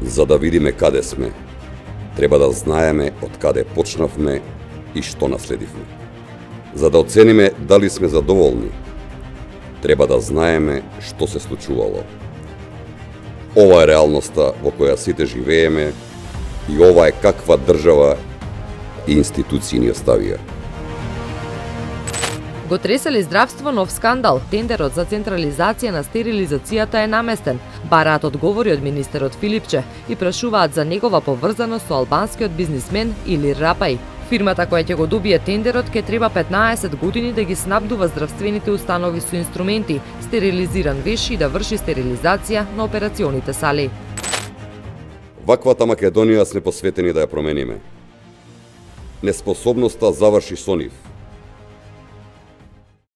За да видиме каде сме, треба да знаеме од каде почнавме и што наследивме. За да оцениме дали сме задоволни, треба да знаеме што се случувало. Ова е реалноста во која сите живееме и ова е каква држава и институции ни оставија. Го тресели здравство нов скандал. Тендерот за централизација на стерилизацијата е наместен. Бараат одговори од министерот Филипче и прашуваат за негова поврзаност со албанскиот бизнисмен Илир Рапај. Фирмата која ќе го добие тендерот ќе треба 15 години да ги снабдува здравствените установи со инструменти, стерилизиран веш и да врши стерилизација на операционите сали. Ваквата Македонија сме посветени да ја промениме. Неспособноста заврши со нив.